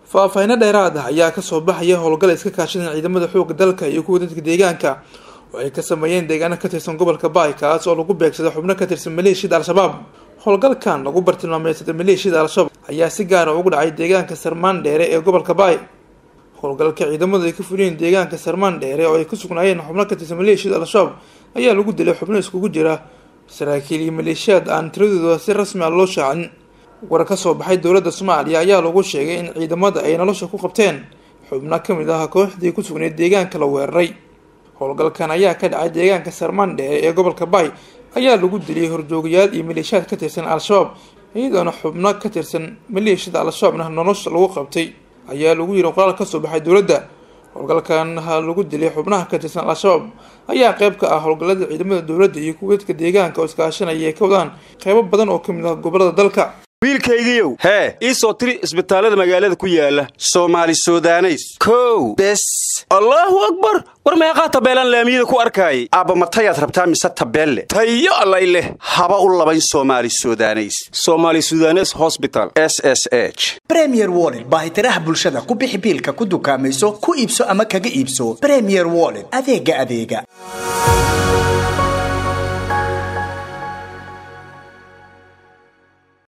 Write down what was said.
faahfaahin dheeraad ah ayaa ka soo baxaya howlgal iska kaashanaya ciidamada xoogga dalka iyo kuwa dadka deegaanka oo ay ka sameeyeen deegaano ka tirsan gobolka Baay kaas oo lagu beegsaday xubno ka tirsan maleeshiyada Al-Shabaab. howlgalkan lagu bartilmaameedsaday maleeshiyada Al-Shabaab ayaa si gaar ah ugu dhacay deegaanka Sarmaan Dheere ee gobolka Baay. howlgalka ciidamada ay ka fuliyeen deegaanka Sarmaan Dheere oo ay ku sugnaayeen xubno ka tirsan maleeshiyada Al-Shabaab ayaa lagu dilay xubno iskugu jira saraakiil iyo maleeshiyad aan tiradooda si rasmi ah loo shaacin. war ka soo baxay dowladda Soomaaliya ayaa lagu sheegay in ciidamada ay nolosha ku qabteen xubno ka mid ah kooxdii ku sugnayd deegaanka la weeraray. howlgalkan ayaa ka dhacay deegaanka Sarmaan Dheere ee gobolka Baay ayaa lagu dilay horjoogayaal iyo maleeshiyad ka tirsan Al-Shabaab iyadoo xubno ka tirsan maleeshiyada Al-Shabaabna nolosha lagu qabtay ayaa lagu yiri qoraal ka soo baxay dowladda. howlgalkan lagu dilay xubnaha ka tirsan Al-Shabaab ayaa qayb ka ah howlgallada ciidamada dowladda iyo kuwa dadka deegaanka oo iskaashanaya ka wadaan qaybo badan oo ka mid ah gobolada dalka. wiilkaygiiyow ii soo tiri isbitaalada magaalada ku yaala Soomaali Suudaneys kow bes Allahu akbar war meeqa tabeelan laamiyada ku arkay aaba matayaad rabtaa mise tabeelle tayo allay leh haba u labayn Soomaali Suudaneys Hospital SSH Premier Wallet baahitiraha bulshada ku bixi biilka ku dukaamayso ku iibso ama kaga iibso Premier Wallet adeega